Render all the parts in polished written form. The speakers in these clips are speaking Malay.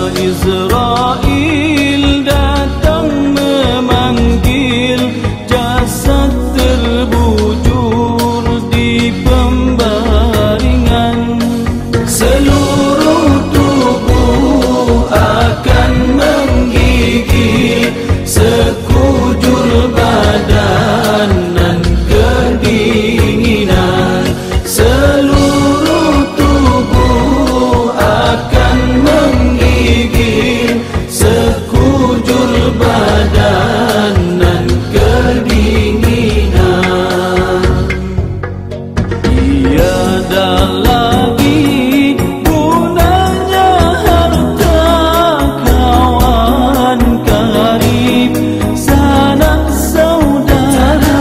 Israel datang memanggil, jasad terbujur di pembaringan. Seluruh tubuh akan menggigil, sekujur badan dan kedinginan. Seluruh tubuh akan menggigil, sekujur badan dan kedinginan. Tiada lagi gunanya harta kawan karib, sanak saudara.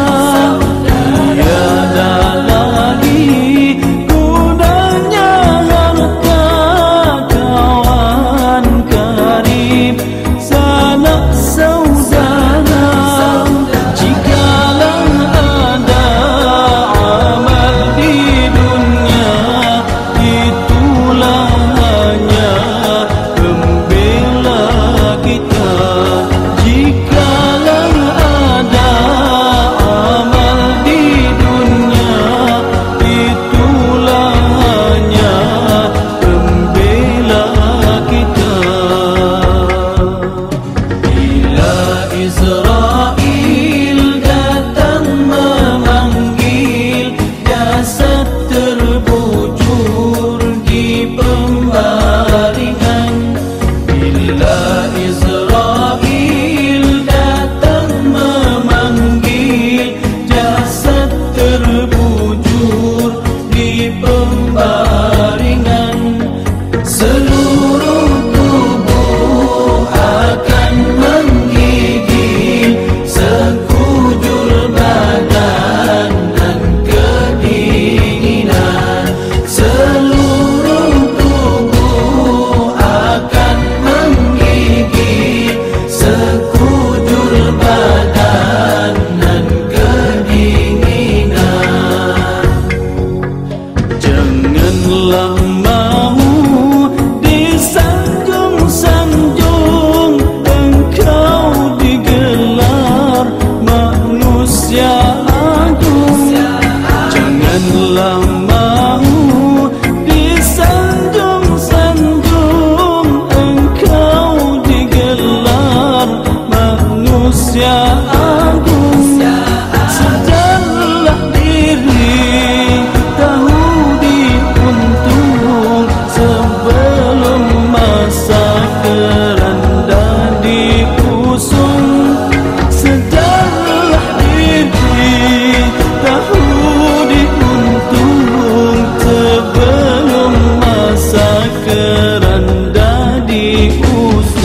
Tiada lagi gunanya harta kawan karib, sanak saudara. Jikalau ada amal di dunia, itulah hanya pembela kita. Jikalau ada amal di dunia, itulah hanya pembela kita. Bila Israel datang memanggil, jasad terbujur di pembaringan. Bila Israel datang memanggil, jasad terbujur di pembaringan. Seluruh tubuh akan menggigil, sekujur badan dan kedinginan. Seluruh tubuh akan menggigil, sekujur badan dan kedinginan. Janganlah mau disanjung-sanjung, engkau digelar manusia agung. Janganlah mau disanjung-sanjung, engkau digelar manusia agung. Sedarlah diri, tahu diuntung, sebelum masa keranda diusung. Sedarlah diri, tahu diuntung, sebelum masa keranda diusung.